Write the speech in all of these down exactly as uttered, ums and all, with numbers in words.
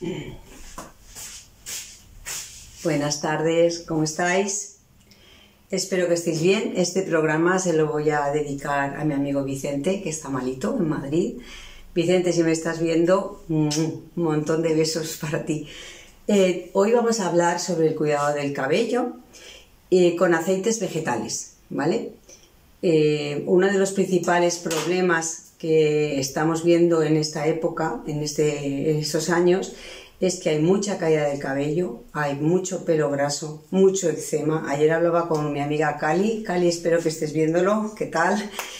Buenas tardes, ¿cómo estáis? Espero que estéis bien. Este programa se lo voy a dedicar a mi amigo Vicente, que está malito en Madrid. Vicente, si me estás viendo, un montón de besos para ti. Eh, hoy vamos a hablar sobre el cuidado del cabello eh, con aceites vegetales, ¿vale? Eh, uno de los principales problemas que estamos viendo en esta época, en, este, en estos años, es que hay mucha caída del cabello, hay mucho pelo graso, mucho eczema. Ayer hablaba con mi amiga Cali. Cali, espero que estés viéndolo, ¿qué tal?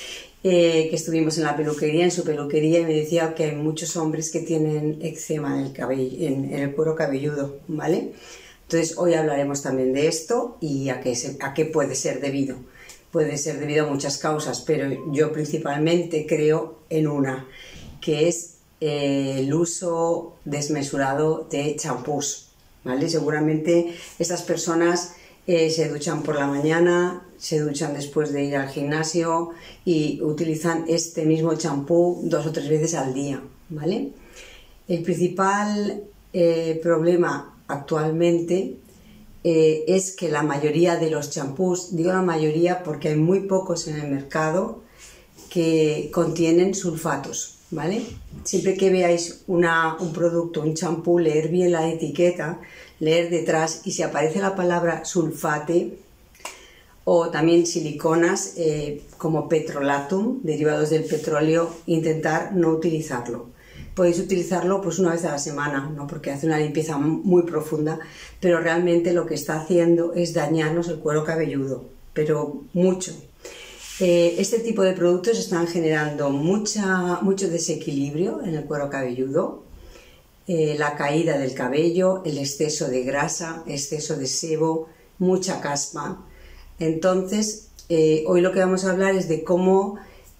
Eh, que estuvimos en la peluquería, en su peluquería, y me decía que hay muchos hombres que tienen eczema en el cabello, en, en el cuero cabelludo, ¿vale? Entonces hoy hablaremos también de esto y a qué, se, a qué puede ser debido. Puede ser debido a muchas causas, pero yo principalmente creo en una, que es eh, el uso desmesurado de champús, ¿vale? Seguramente estas personas eh, se duchan por la mañana, se duchan después de ir al gimnasio y utilizan este mismo champú dos o tres veces al día, ¿vale? El principal eh, problema actualmente Eh, es que la mayoría de los champús, digo la mayoría porque hay muy pocos en el mercado que contienen sulfatos, ¿vale? Siempre que veáis una, un producto, un champú, leer bien la etiqueta, leer detrás, y si aparece la palabra sulfate o también siliconas eh, como petrolatum, derivados del petróleo, intentar no utilizarlo. Podéis utilizarlo pues una vez a la semana, ¿no? Porque hace una limpieza muy profunda, pero realmente lo que está haciendo es dañarnos el cuero cabelludo, pero mucho. Eh, este tipo de productos están generando mucha, mucho desequilibrio en el cuero cabelludo, eh, la caída del cabello, el exceso de grasa, exceso de sebo, mucha caspa. Entonces, eh, hoy lo que vamos a hablar es de cómo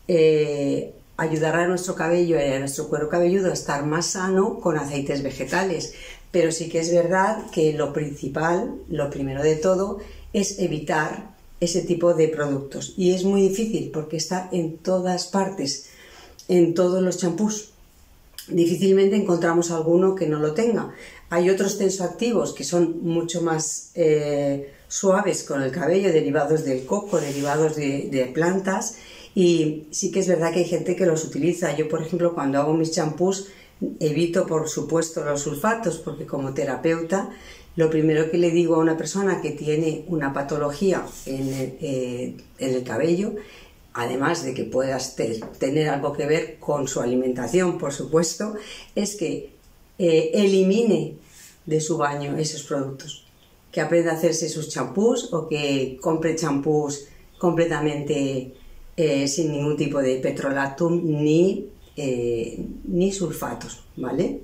eh, ayudar a nuestro cabello y a nuestro cuero cabelludo a estar más sano con aceites vegetales. Pero sí que es verdad que lo principal, lo primero de todo, es evitar ese tipo de productos. Y es muy difícil porque está en todas partes, en todos los champús. Difícilmente encontramos alguno que no lo tenga. Hay otros tensoactivos que son mucho más eh, suaves con el cabello, derivados del coco, derivados de, de plantas. Y sí que es verdad que hay gente que los utiliza. Yo, por ejemplo, cuando hago mis champús, evito, por supuesto, los sulfatos, porque como terapeuta, lo primero que le digo a una persona que tiene una patología en el, eh, en el cabello, además de que puedas te, tener algo que ver con su alimentación, por supuesto, es que eh, elimine de su baño esos productos, que aprenda a hacerse sus champús o que compre champús completamente Eh, sin ningún tipo de petrolatum ni, eh, ni sulfatos, ¿vale?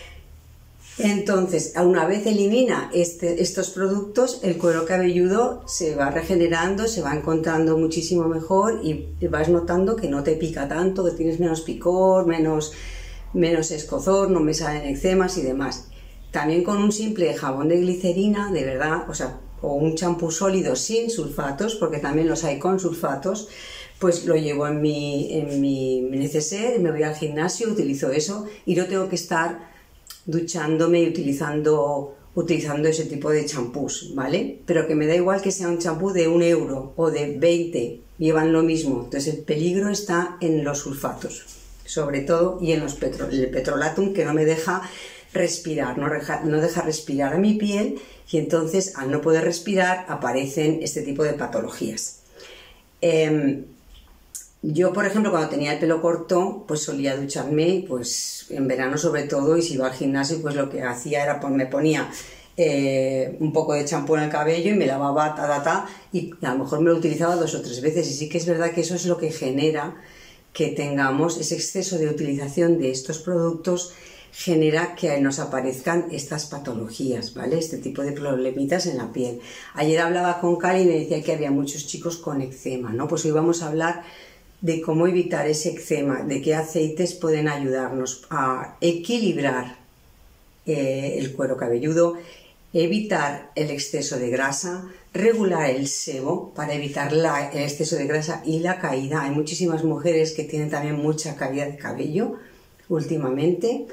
Entonces, una vez elimina este, estos productos, el cuero cabelludo se va regenerando, se va encontrando muchísimo mejor y vas notando que no te pica tanto, que tienes menos picor, menos, menos escozor, no me salen eczemas y demás. También con un simple jabón de glicerina, de verdad, o sea, o un champú sólido sin sulfatos, porque también los hay con sulfatos, pues lo llevo en mi, en mi neceser, me voy al gimnasio, utilizo eso y no tengo que estar duchándome y utilizando, utilizando ese tipo de champús, ¿vale? Pero que me da igual que sea un champú de un euro o de veinte, llevan lo mismo. Entonces el peligro está en los sulfatos, sobre todo, y en los petro, el petrolatum, que no me deja respirar, no deja, no deja respirar a mi piel, y entonces al no poder respirar aparecen este tipo de patologías. Eh, Yo, por ejemplo, cuando tenía el pelo corto, pues solía ducharme, pues en verano sobre todo, y si iba al gimnasio, pues lo que hacía era, pues me ponía eh, un poco de champú en el cabello y me lavaba, ta, ta, ta, y a lo mejor me lo utilizaba dos o tres veces, y sí que es verdad que eso es lo que genera que tengamos ese exceso de utilización de estos productos, genera que nos aparezcan estas patologías, ¿vale? Este tipo de problemitas en la piel. Ayer hablaba con Cari y me decía que había muchos chicos con eczema, ¿no? Pues hoy vamos a hablar de cómo evitar ese eczema, de qué aceites pueden ayudarnos a equilibrar eh, el cuero cabelludo, evitar el exceso de grasa, regular el sebo para evitar la, el exceso de grasa y la caída. Hay muchísimas mujeres que tienen también mucha caída de cabello últimamente,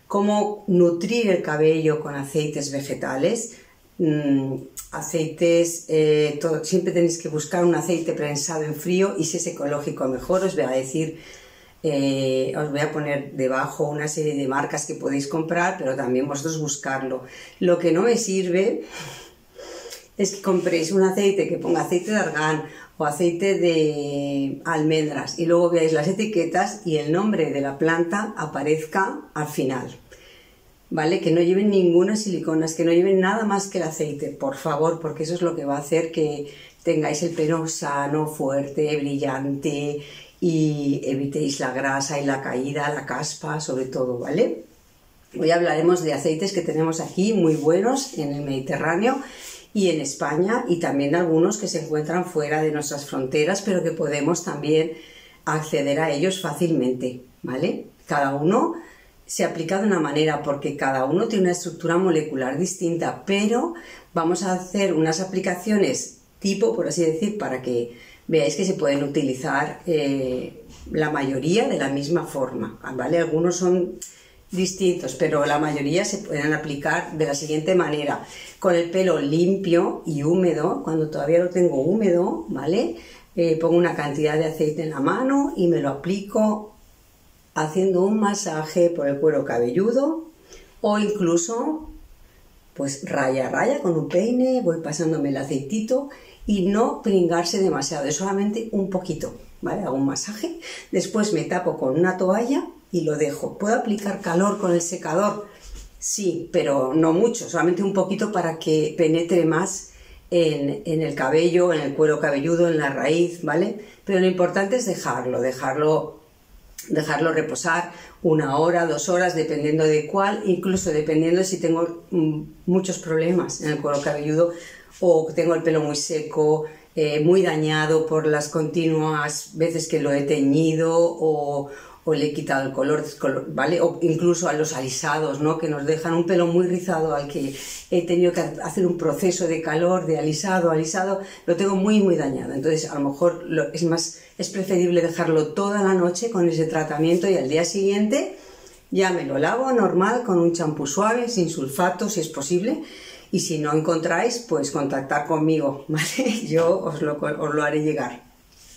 cómo nutrir el cabello con aceites vegetales, mmm, aceites, eh, todo, siempre tenéis que buscar un aceite prensado en frío y si es ecológico mejor. Os voy a decir, eh, os voy a poner debajo una serie de marcas que podéis comprar, pero también vosotros buscarlo. Lo que no me sirve es que compréis un aceite que ponga aceite de argán o aceite de almendras y luego veáis las etiquetas y el nombre de la planta aparezca al final, ¿vale? Que no lleven ninguna siliconas, que no lleven nada más que el aceite, por favor, porque eso es lo que va a hacer que tengáis el pelo sano, fuerte, brillante y evitéis la grasa y la caída, la caspa, sobre todo, ¿vale? Hoy hablaremos de aceites que tenemos aquí muy buenos en el Mediterráneo y en España, y también algunos que se encuentran fuera de nuestras fronteras, pero que podemos también acceder a ellos fácilmente, ¿vale? Cada uno se aplica de una manera porque cada uno tiene una estructura molecular distinta, pero vamos a hacer unas aplicaciones tipo, por así decir, para que veáis que se pueden utilizar eh, la mayoría de la misma forma, ¿vale? Algunos son distintos, pero la mayoría se pueden aplicar de la siguiente manera: con el pelo limpio y húmedo, cuando todavía lo tengo húmedo, ¿vale? Eh, pongo una cantidad de aceite en la mano y me lo aplico haciendo un masaje por el cuero cabelludo, o incluso pues raya a raya con un peine, voy pasándome el aceitito y no pringarse demasiado, es solamente un poquito, ¿vale? Hago un masaje, después me tapo con una toalla y lo dejo. ¿Puedo aplicar calor con el secador? Sí, pero no mucho, solamente un poquito para que penetre más en, en el cabello, en el cuero cabelludo, en la raíz, ¿vale? Pero lo importante es dejarlo, dejarlo, dejarlo reposar una hora, dos horas, dependiendo de cuál, incluso dependiendo de si tengo mm, muchos problemas en el cuero cabelludo o tengo el pelo muy seco, eh, muy dañado por las continuas veces que lo he teñido o o le he quitado el color, ¿vale? O incluso a los alisados, ¿no? Que nos dejan un pelo muy rizado, al que he tenido que hacer un proceso de calor, de alisado, alisado, lo tengo muy, muy dañado. Entonces, a lo mejor lo, es más, es preferible dejarlo toda la noche con ese tratamiento y al día siguiente ya me lo lavo normal con un champú suave, sin sulfato, si es posible. Y si no encontráis, pues contactar conmigo, ¿vale? Yo os lo, os lo haré llegar.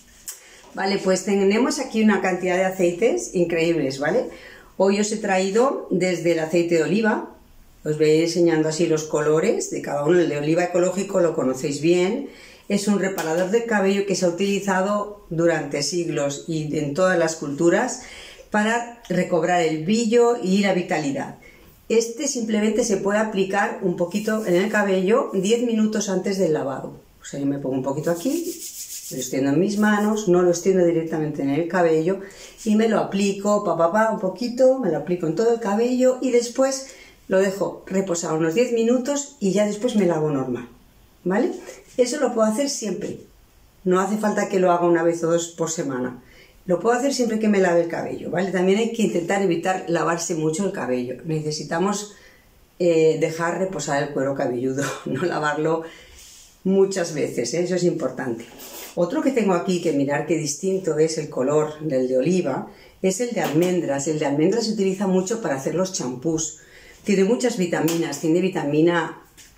Vale, pues tenemos aquí una cantidad de aceites increíbles, ¿vale? Hoy os he traído desde el aceite de oliva, os voy a ir enseñando así los colores de cada uno. El de oliva ecológico lo conocéis bien, es un reparador del cabello que se ha utilizado durante siglos y en todas las culturas para recobrar el brillo y la vitalidad. Este simplemente se puede aplicar un poquito en el cabello diez minutos antes del lavado. O sea, yo me pongo un poquito aquí, lo extiendo en mis manos, no lo extiendo directamente en el cabello y me lo aplico, pa, pa, pa, un poquito, me lo aplico en todo el cabello y después lo dejo reposar unos diez minutos y ya después me lavo normal, ¿vale? Eso lo puedo hacer siempre, no hace falta que lo haga una vez o dos por semana, lo puedo hacer siempre que me lave el cabello, ¿vale? También hay que intentar evitar lavarse mucho el cabello, necesitamos eh, dejar reposar el cuero cabelludo, no lavarlo muchas veces, ¿eh? Eso es importante. Otro que tengo aquí, que mirar qué distinto es el color del de oliva, es el de almendras. El de almendras se utiliza mucho para hacer los champús. Tiene muchas vitaminas, tiene vitamina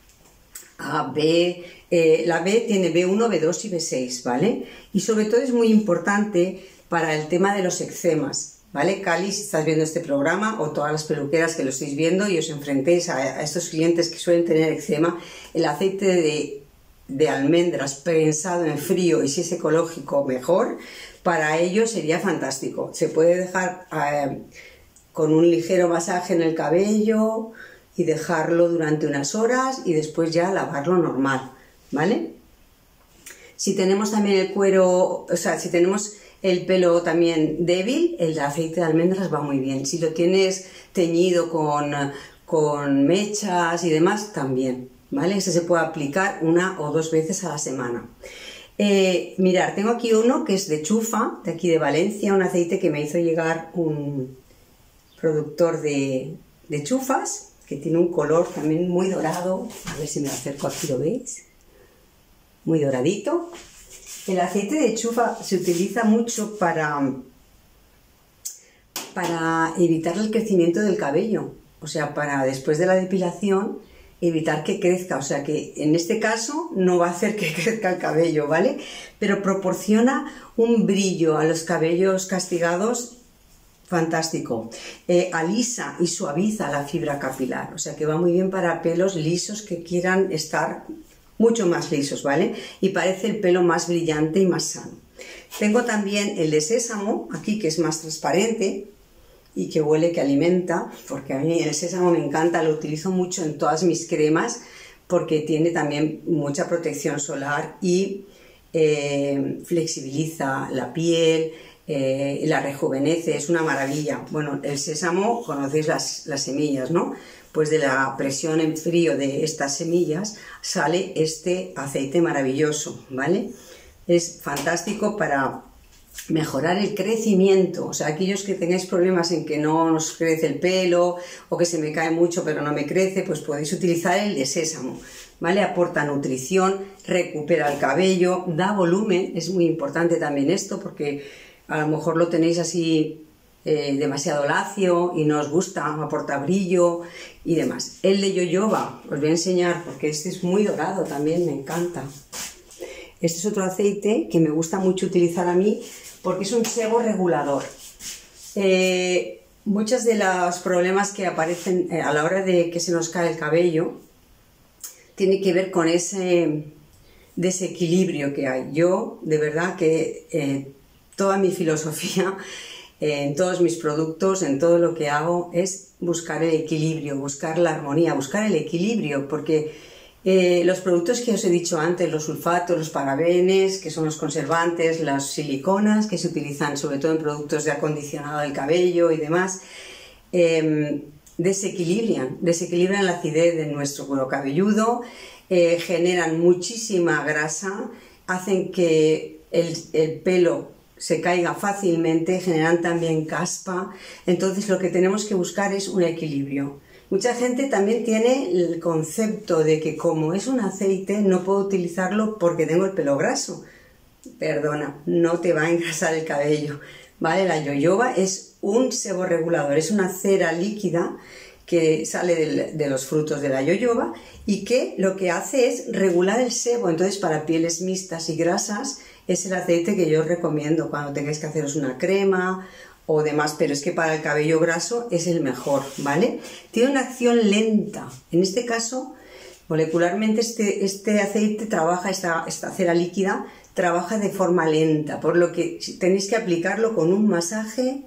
A, B, eh, la B tiene B uno, B dos y B seis, ¿vale? Y sobre todo es muy importante para el tema de los eczemas, ¿vale? Cali, si estás viendo este programa, o todas las peluqueras que lo estáis viendo y os enfrentéis a, a estos clientes que suelen tener eczema, el aceite de de almendras prensado en frío, y si es ecológico mejor, para ello sería fantástico. Se puede dejar eh, con un ligero masaje en el cabello y dejarlo durante unas horas y después ya lavarlo normal, ¿vale? Si tenemos también el cuero, o sea, si tenemos el pelo también débil, el aceite de almendras va muy bien. Si lo tienes teñido con, con mechas y demás, también, ¿vale? Este se puede aplicar una o dos veces a la semana. Eh, mirad, tengo aquí uno que es de chufa, de aquí de Valencia, un aceite que me hizo llegar un productor de, de chufas, que tiene un color también muy dorado. A ver si me lo acerco aquí, ¿lo veis? Muy doradito. El aceite de chufa se utiliza mucho para, para evitar el crecimiento del cabello, o sea, para después de la depilación evitar que crezca, o sea que en este caso no va a hacer que crezca el cabello, ¿vale? Pero proporciona un brillo a los cabellos castigados fantástico, eh, alisa y suaviza la fibra capilar, o sea que va muy bien para pelos lisos que quieran estar mucho más lisos, ¿vale? Y parece el pelo más brillante y más sano. Tengo también el de sésamo, aquí, que es más transparente y que huele, que alimenta, porque a mí el sésamo me encanta, lo utilizo mucho en todas mis cremas porque tiene también mucha protección solar y eh, flexibiliza la piel, eh, la rejuvenece, es una maravilla. Bueno, el sésamo, conocéis las, las semillas, ¿no? Pues de la presión en frío de estas semillas sale este aceite maravilloso, ¿vale? Es fantástico para mejorar el crecimiento, o sea, aquellos que tengáis problemas en que no os crece el pelo o que se me cae mucho pero no me crece, pues podéis utilizar el de sésamo, ¿vale? Aporta nutrición, recupera el cabello, da volumen, es muy importante también esto porque a lo mejor lo tenéis así eh, demasiado lacio y no os gusta, aporta brillo y demás. El de yoyoba, os voy a enseñar porque este es muy dorado también, me encanta. Este es otro aceite que me gusta mucho utilizar a mí porque es un sebo regulador. Eh, muchos de los problemas que aparecen a la hora de que se nos cae el cabello tienen que ver con ese desequilibrio que hay. Yo, de verdad que eh, toda mi filosofía, eh, en todos mis productos, en todo lo que hago, es buscar el equilibrio, buscar la armonía, buscar el equilibrio, porque Eh, los productos que os he dicho antes, los sulfatos, los parabenes, que son los conservantes, las siliconas, que se utilizan sobre todo en productos de acondicionado del cabello y demás, eh, desequilibran, desequilibran la acidez de nuestro cuero cabelludo, eh, generan muchísima grasa, hacen que el, el pelo se caiga fácilmente, generan también caspa. Entonces lo que tenemos que buscar es un equilibrio. Mucha gente también tiene el concepto de que como es un aceite no puedo utilizarlo porque tengo el pelo graso. Perdona, no te va a engrasar el cabello, ¿vale? La yoyoba es un sebo regulador, es una cera líquida que sale de, de los frutos de la yoyoba y que lo que hace es regular el sebo. Entonces, para pieles mixtas y grasas es el aceite que yo os recomiendo cuando tengáis que haceros una crema o demás, pero es que para el cabello graso es el mejor, ¿vale? Tiene una acción lenta. En este caso, molecularmente, este, este aceite trabaja, esta, esta cera líquida, trabaja de forma lenta, por lo que tenéis que aplicarlo con un masaje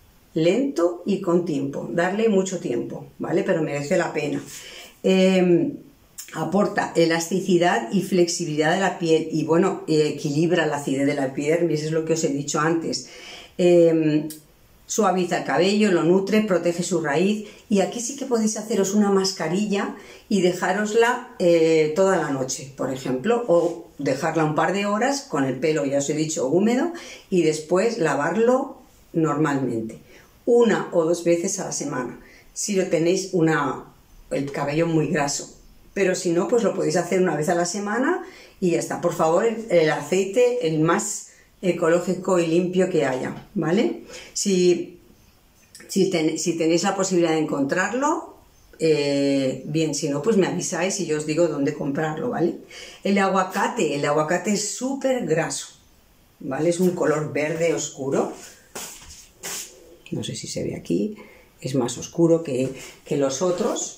lento y con tiempo, darle mucho tiempo, ¿vale? Pero merece la pena. Eh, aporta elasticidad y flexibilidad de la piel y, bueno, equilibra la acidez de la epidermis, es lo que os he dicho antes. Eh, Suaviza el cabello, lo nutre, protege su raíz y aquí sí que podéis haceros una mascarilla y dejárosla eh, toda la noche, por ejemplo, o dejarla un par de horas con el pelo, ya os he dicho, húmedo y después lavarlo normalmente, una o dos veces a la semana, si lo tenéis una, el cabello muy graso, pero si no, pues lo podéis hacer una vez a la semana y ya está. Por favor, el, el aceite, el más ecológico y limpio que haya, ¿vale? Si, si, ten, si tenéis la posibilidad de encontrarlo, eh, bien, si no, pues me avisáis y yo os digo dónde comprarlo, ¿vale? El aguacate, el aguacate es súper graso, ¿vale? Es un color verde oscuro, no sé si se ve aquí, es más oscuro que, que los otros.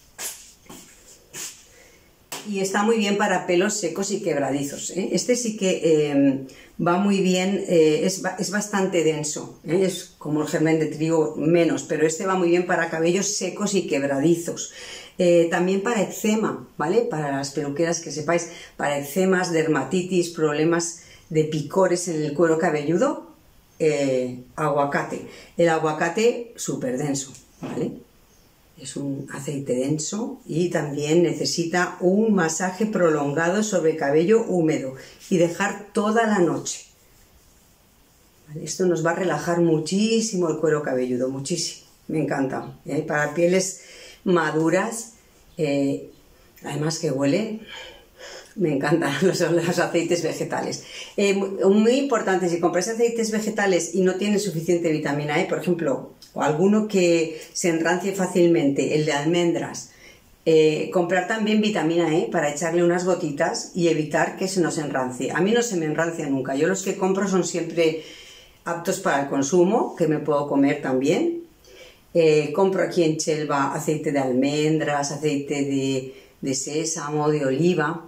Y está muy bien para pelos secos y quebradizos, ¿eh? Este sí que eh, va muy bien, eh, es, es bastante denso, ¿eh? Es como el germen de trigo menos, pero este va muy bien para cabellos secos y quebradizos. Eh, también para eczema, ¿vale? Para las peluqueras, que sepáis, para eczemas, dermatitis, problemas de picores en el cuero cabelludo, eh, aguacate. El aguacate súper denso, ¿vale? Es un aceite denso y también necesita un masaje prolongado sobre cabello húmedo y dejar toda la noche. ¿Vale? Esto nos va a relajar muchísimo el cuero cabelludo, muchísimo. Me encanta, ¿eh? Para pieles maduras, eh, además que huele, me encantan los, los aceites vegetales. Eh, muy, muy importante, si compráis aceites vegetales y no tienen suficiente vitamina E, por ejemplo, o alguno que se enrancie fácilmente, el de almendras. Eh, comprar también vitamina E para echarle unas gotitas y evitar que se nos enrancie. A mí no se me enrancia nunca, yo los que compro son siempre aptos para el consumo, que me puedo comer también. Eh, compro aquí en Chelva aceite de almendras, aceite de, de sésamo, de oliva,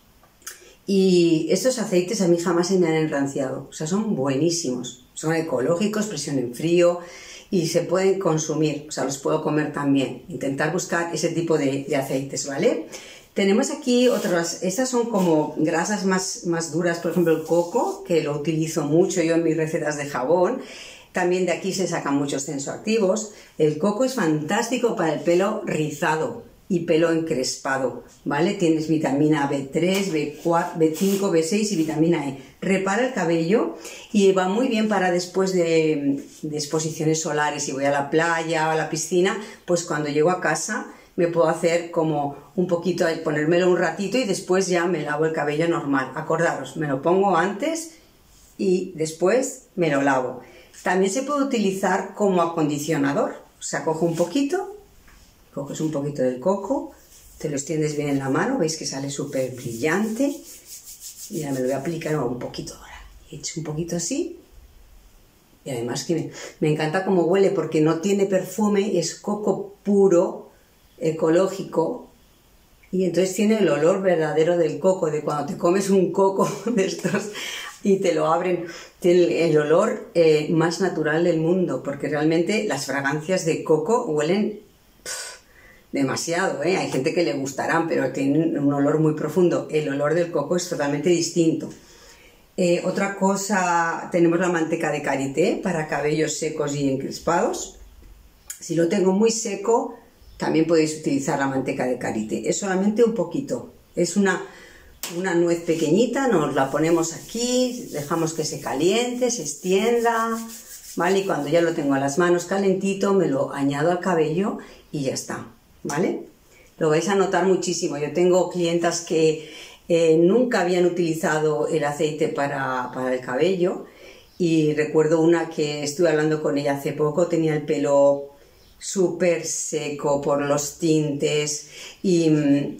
y estos aceites a mí jamás se me han enranciado, o sea, son buenísimos, son ecológicos, presión en frío y se pueden consumir, o sea, los puedo comer también. Intentar buscar ese tipo de, de aceites, ¿vale? Tenemos aquí otras, estas son como grasas más, más duras, por ejemplo el coco, que lo utilizo mucho yo en mis recetas de jabón. También de aquí se sacan muchos tensoactivos. El coco es fantástico para el pelo rizado y pelo encrespado, ¿vale? Tienes vitamina B tres, B cuatro, B cinco, B seis y vitamina E. Repara el cabello y va muy bien para después de, de exposiciones solares. Si voy a la playa o a la piscina, pues cuando llego a casa me puedo hacer como un poquito, ponérmelo un ratito y después ya me lavo el cabello normal. Acordaros, me lo pongo antes y después me lo lavo. También se puede utilizar como acondicionador, o sea, cojo un poquito, coges un poquito del coco, te lo extiendes bien en la mano, veis que sale súper brillante, y ya me lo voy a aplicar un poquito ahora, he hecho un poquito así, y además que me, me encanta cómo huele porque no tiene perfume, es coco puro, ecológico, y entonces tiene el olor verdadero del coco, de cuando te comes un coco de estos y te lo abren, tiene el olor eh, más natural del mundo, porque realmente las fragancias de coco huelen pff, demasiado, ¿eh? Hay gente que le gustarán, pero tienen un olor muy profundo. El olor del coco es totalmente distinto. Eh, otra cosa, tenemos la manteca de karité para cabellos secos y encrespados. Si lo tengo muy seco, también podéis utilizar la manteca de karité. Es solamente un poquito, es una... una nuez pequeñita, nos la ponemos aquí, dejamos que se caliente, se extienda, ¿vale? Y cuando ya lo tengo a las manos calentito, me lo añado al cabello y ya está, ¿vale? Lo vais a notar muchísimo. Yo tengo clientas que eh, nunca habían utilizado el aceite para, para el cabello, y recuerdo una que estuve hablando con ella hace poco, tenía el pelo súper seco por los tintes y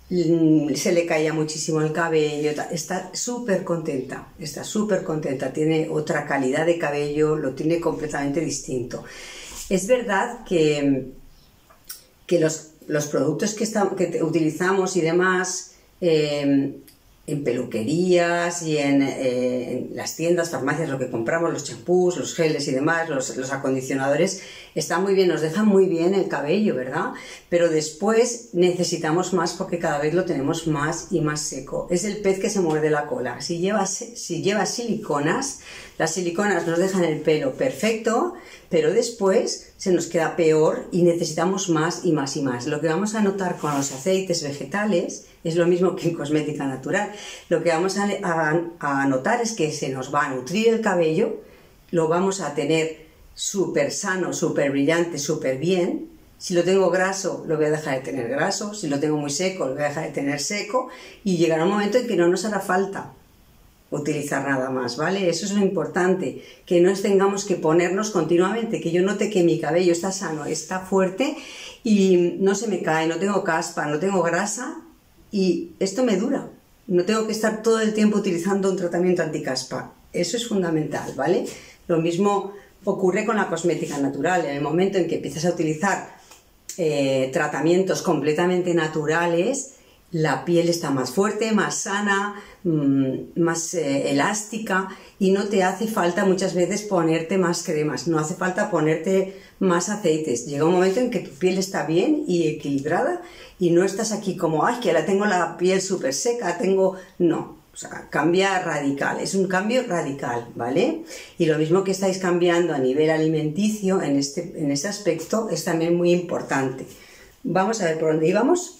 se le caía muchísimo el cabello, está súper contenta, está súper contenta, tiene otra calidad de cabello, lo tiene completamente distinto. Es verdad que, que los, los productos que, está, que utilizamos y demás eh, en peluquerías y en, eh, en las tiendas, farmacias, lo que compramos, los champús, los geles y demás, los, los acondicionadores, están muy bien, nos dejan muy bien el cabello, ¿verdad? Pero después necesitamos más porque cada vez lo tenemos más y más seco. Es el pez que se muerde la cola. Si lleva, si lleva siliconas, las siliconas nos dejan el pelo perfecto, pero después se nos queda peor y necesitamos más y más y más. Lo que vamos a notar con los aceites vegetales es lo mismo que en cosmética natural. Lo que vamos a, a, a notar es que se nos va a nutrir el cabello, lo vamos a tener súper sano, súper brillante, súper bien. Si lo tengo graso, lo voy a dejar de tener graso. Si lo tengo muy seco, lo voy a dejar de tener seco. Y llegará un momento en que no nos hará falta utilizar nada más, ¿vale? Eso es lo importante, que no tengamos que ponernos continuamente, que yo note que mi cabello está sano, está fuerte y no se me cae, no tengo caspa, no tengo grasa y esto me dura. No tengo que estar todo el tiempo utilizando un tratamiento anticaspa. Eso es fundamental, ¿vale? Lo mismo ocurre con la cosmética natural. En el momento en que empiezas a utilizar eh, tratamientos completamente naturales, la piel está más fuerte, más sana, mmm, más eh, elástica y no te hace falta muchas veces ponerte más cremas, no hace falta ponerte más aceites. Llega un momento en que tu piel está bien y equilibrada y no estás aquí como, ay, que ahora tengo la piel súper seca, tengo... No. O sea, cambia radical, es un cambio radical, ¿vale? Y lo mismo que estáis cambiando a nivel alimenticio en este, en este aspecto es también muy importante. Vamos a ver por dónde íbamos.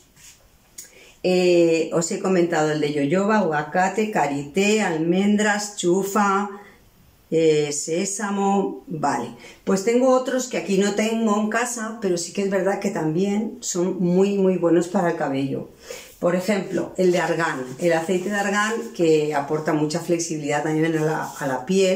Eh, os he comentado el de yoyoba, aguacate, karité, almendras, chufa, eh, sésamo, vale. Pues tengo otros que aquí no tengo en casa, pero sí que es verdad que también son muy muy buenos para el cabello. Por ejemplo, el de argán, el aceite de argán que aporta mucha flexibilidad también a la, a la piel,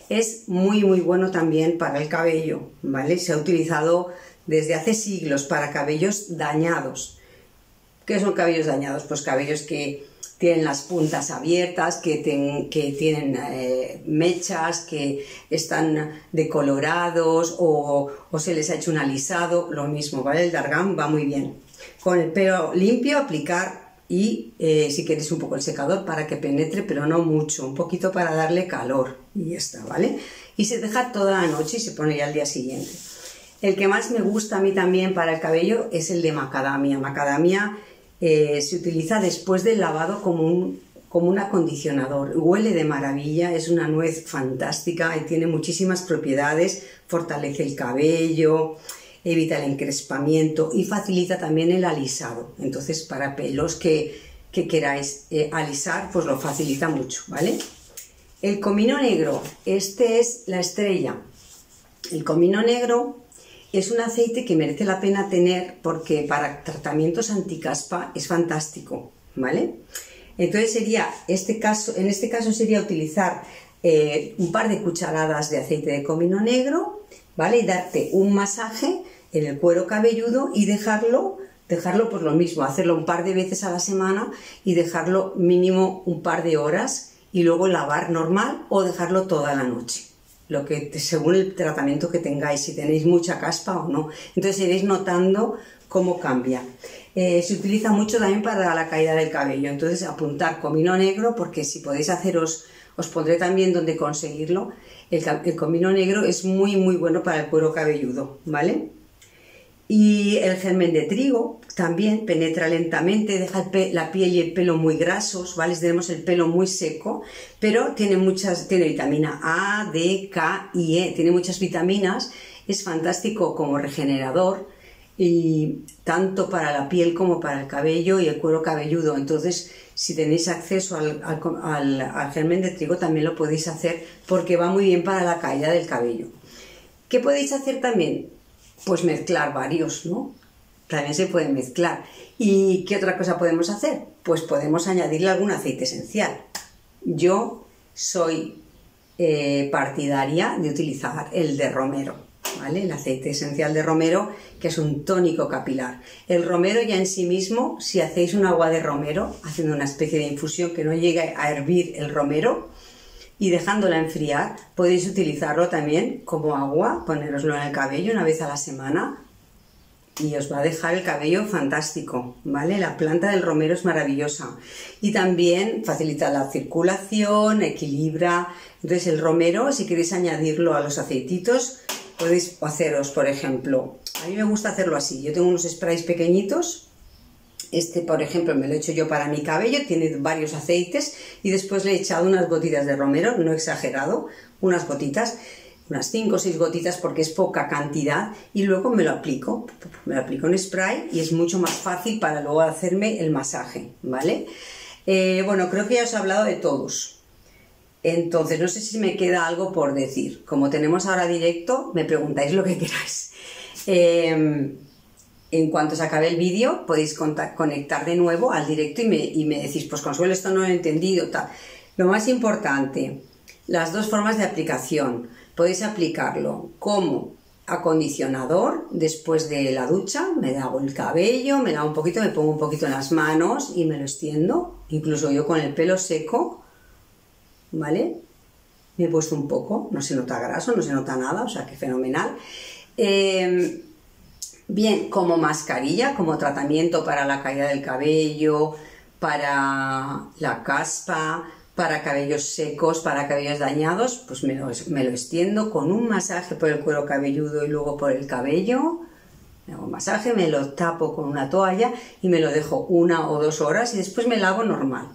Es muy muy bueno también para el cabello, ¿vale? Se ha utilizado desde hace siglos para cabellos dañados. ¿Qué son cabellos dañados? Pues cabellos que tienen las puntas abiertas, que, ten, que tienen eh, mechas, que están decolorados o, o se les ha hecho un alisado, lo mismo, ¿vale? El Dargan va muy bien. Con el pelo limpio aplicar y eh, si quieres un poco el secador para que penetre, pero no mucho, un poquito para darle calor y ya está, ¿vale? Y se deja toda la noche y se pone ya al día siguiente. El que más me gusta a mí también para el cabello es el de macadamia. Macadamia eh, se utiliza después del lavado como un, como un acondicionador. Huele de maravilla, es una nuez fantástica y tiene muchísimas propiedades. Fortalece el cabello, evita el encrespamiento y facilita también el alisado. Entonces, para pelos que, que queráis eh, alisar, pues lo facilita mucho, ¿vale? El comino negro, este es la estrella. El comino negro es un aceite que merece la pena tener porque para tratamientos anticaspa es fantástico, ¿vale? Entonces sería, este caso, en este caso sería utilizar eh, un par de cucharadas de aceite de comino negro, ¿vale? Y darte un masaje en el cuero cabelludo y dejarlo, dejarlo pues lo mismo, hacerlo un par de veces a la semana y dejarlo mínimo un par de horas y luego lavar normal o dejarlo toda la noche. Lo que según el tratamiento que tengáis, si tenéis mucha caspa o no. Entonces iréis notando cómo cambia. Eh, se utiliza mucho también para la caída del cabello, entonces apuntar comino negro porque si podéis haceros, os pondré también donde conseguirlo. El, el comino negro es muy muy bueno para el cuero cabelludo, ¿vale? Y el germen de trigo también penetra lentamente, deja la piel y el pelo muy grasos, ¿vale? Tenemos el pelo muy seco, pero tiene muchas, tiene vitamina A, D, K y E, tiene muchas vitaminas, es fantástico como regenerador y tanto para la piel como para el cabello y el cuero cabelludo. Entonces, si tenéis acceso al, al, al, al germen de trigo también lo podéis hacer porque va muy bien para la caída del cabello. ¿Qué podéis hacer también? Pues mezclar varios, ¿no? También se pueden mezclar. ¿Y qué otra cosa podemos hacer? Pues podemos añadirle algún aceite esencial. Yo soy eh, partidaria de utilizar el de romero, ¿vale? El aceite esencial de romero, que es un tónico capilar. El romero ya en sí mismo, si hacéis un agua de romero, haciendo una especie de infusión que no llegue a hervir el romero, y dejándola enfriar, podéis utilizarlo también como agua, ponéroslo en el cabello una vez a la semana y os va a dejar el cabello fantástico, ¿vale? La planta del romero es maravillosa y también facilita la circulación, equilibra. Entonces el romero, si queréis añadirlo a los aceititos, podéis haceros, por ejemplo, a mí me gusta hacerlo así, yo tengo unos sprays pequeñitos. Este, por ejemplo, me lo he hecho yo para mi cabello, tiene varios aceites y después le he echado unas gotitas de romero, no he exagerado, unas gotitas, unas cinco o seis gotitas porque es poca cantidad y luego me lo aplico, me lo aplico en spray y es mucho más fácil para luego hacerme el masaje, ¿vale? Eh, bueno, creo que ya os he hablado de todos, entonces no sé si me queda algo por decir. Como tenemos ahora directo, me preguntáis lo que queráis. Eh, En cuanto se acabe el vídeo, podéis conectar de nuevo al directo y me, y me decís, pues Consuelo, esto no lo he entendido, tal. Lo más importante, las dos formas de aplicación. Podéis aplicarlo como acondicionador después de la ducha, me lavo el cabello, me lavo un poquito, me pongo un poquito en las manos y me lo extiendo. Incluso yo con el pelo seco, ¿vale? Me he puesto un poco, no se nota graso, no se nota nada, o sea que fenomenal. Eh, Bien, como mascarilla, como tratamiento para la caída del cabello, para la caspa, para cabellos secos, para cabellos dañados, pues me lo, me lo extiendo con un masaje por el cuero cabelludo y luego por el cabello. Me hago un masaje, me lo tapo con una toalla y me lo dejo una o dos horas y después me lavo normal.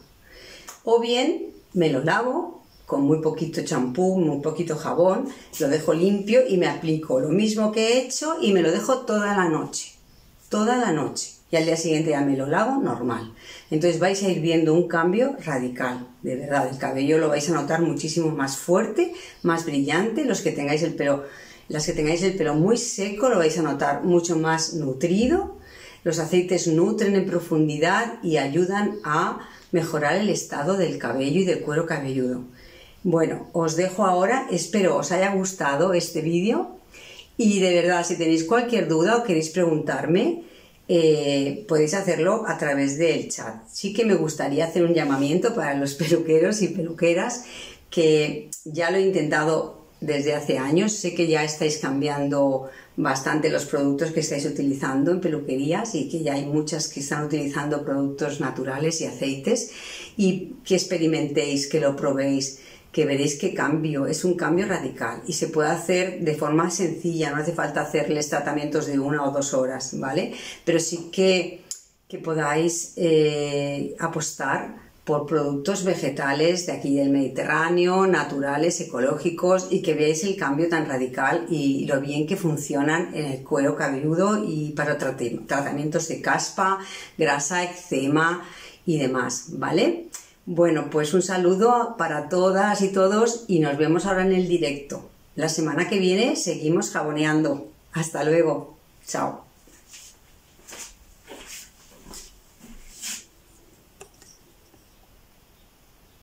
O bien me lo lavo con muy poquito champú, muy poquito jabón, lo dejo limpio y me aplico lo mismo que he hecho y me lo dejo toda la noche, toda la noche. Y al día siguiente ya me lo lavo normal. Entonces vais a ir viendo un cambio radical, de verdad. El cabello lo vais a notar muchísimo más fuerte, más brillante. Los que tengáis el pelo, las que tengáis el pelo muy seco lo vais a notar mucho más nutrido. Los aceites nutren en profundidad y ayudan a mejorar el estado del cabello y del cuero cabelludo. Bueno, os dejo ahora, espero os haya gustado este vídeo y de verdad, si tenéis cualquier duda o queréis preguntarme, eh, podéis hacerlo a través del chat. Sí que me gustaría hacer un llamamiento para los peluqueros y peluqueras, que ya lo he intentado desde hace años. Sé que ya estáis cambiando bastante los productos que estáis utilizando en peluquerías y que ya hay muchas que están utilizando productos naturales y aceites, y que experimentéis, que lo probéis, que veréis qué cambio, es un cambio radical y se puede hacer de forma sencilla, no hace falta hacerles tratamientos de una o dos horas, ¿vale? Pero sí que, que podáis eh, apostar por productos vegetales de aquí del Mediterráneo, naturales, ecológicos, y que veáis el cambio tan radical y lo bien que funcionan en el cuero cabelludo y para tratamientos de caspa, grasa, eczema y demás, ¿vale? Bueno, pues un saludo para todas y todos y nos vemos ahora en el directo. La semana que viene seguimos jaboneando. Hasta luego. Chao.